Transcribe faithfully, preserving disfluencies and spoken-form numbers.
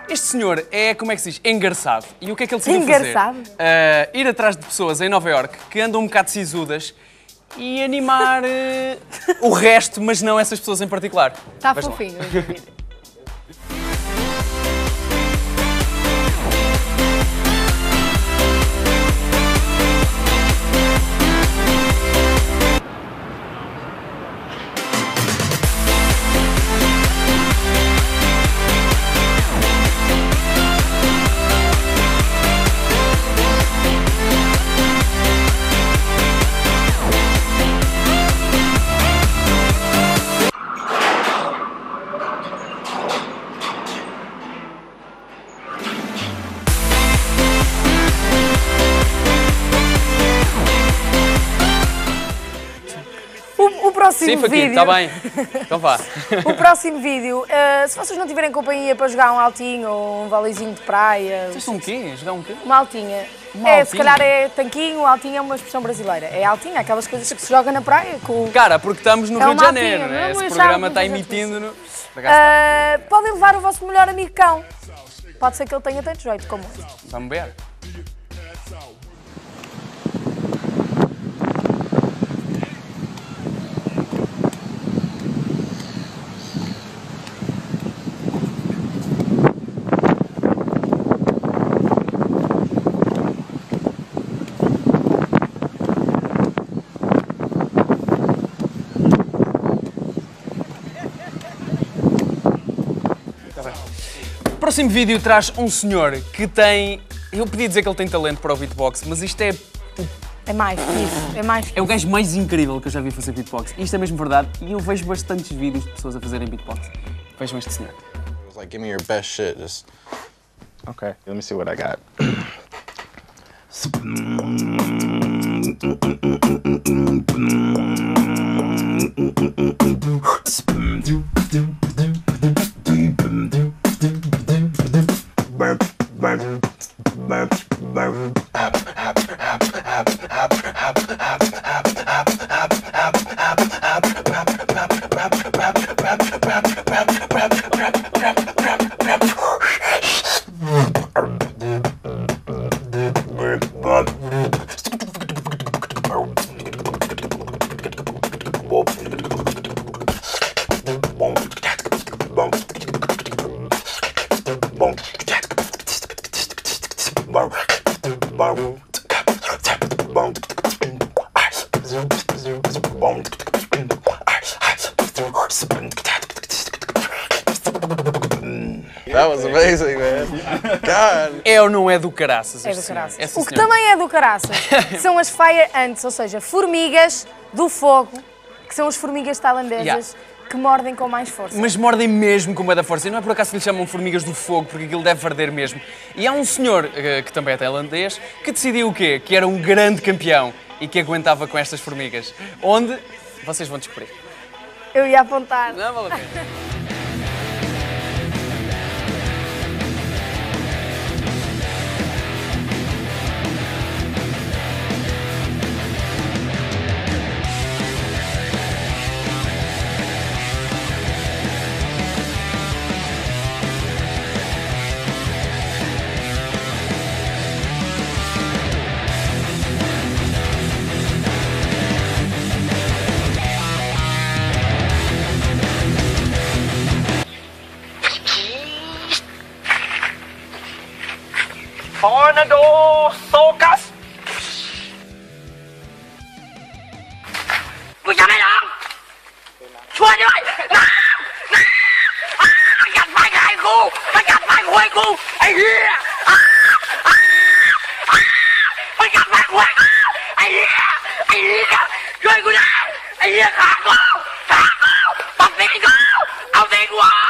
Este senhor é, como é que se diz, engarçado. E o que é que ele decidiu Engarçado? fazer? Uh, ir atrás de pessoas em Nova Iorque que andam um bocado sisudas e animar uh, o resto, mas não essas pessoas em particular. Está Vejam lá. fofinho. O próximo Sim, Faquinho, vídeo... está bem. Então vá. O próximo vídeo, uh, se vocês não tiverem companhia para jogar um altinho ou um voleizinho de praia... Vocês são o quê? Jogar um quê? Uma altinha. Uma é, altinha? se calhar é tanquinho, altinha é uma expressão brasileira. É altinha, aquelas coisas que se joga na praia com... Cara, porque estamos no É Rio de uma Janeiro, altinha, né? não Esse achava programa que está fazia emitindo no... Por acaso está. Uh, podem levar o vosso melhor amigo cão. Pode ser que ele tenha tanto jeito como esse. Vamos ver. O próximo vídeo traz um senhor que tem... Eu podia dizer que ele tem talento para o beatbox, mas isto é... É mais que isso, é mais que É o gajo mais incrível que eu já vi fazer beatbox. Isto é mesmo verdade e eu vejo bastantes vídeos de pessoas a fazerem beatbox. Vejam este senhor. It was like, give me your best shit, just... Okay, let me see what I got. That was amazing, man. God. É ou não é do caraças? é este do senhor? caraças. É, sim, O que senhor. também é do caraças são as fire ants, ou seja, formigas do fogo, que são as formigas tailandesas Yeah. que mordem com mais força. Mas mordem mesmo com uma da força. E não é por acaso que lhe chamam formigas do fogo, porque aquilo deve arder mesmo. E há um senhor, eh, que também é tailandês, que decidiu o quê? Que era um grande campeão e que aguentava com estas formigas. Onde? Vocês vão descobrir. Eu ia apontar. Não vale a pena. Tornado Focus กูจะไม่ร้องช่วยด้วยน้ำน้ำมันกัดไฟไข่กูมันกัดไฟหวยกูไอ้เหี้ยมันกัดไฟหวยกูไอ้เหี้ยไอ้เหี้ยช่วยกูได้ไอ้เหี้ยขากูขากูปักตีกูเอาตีกู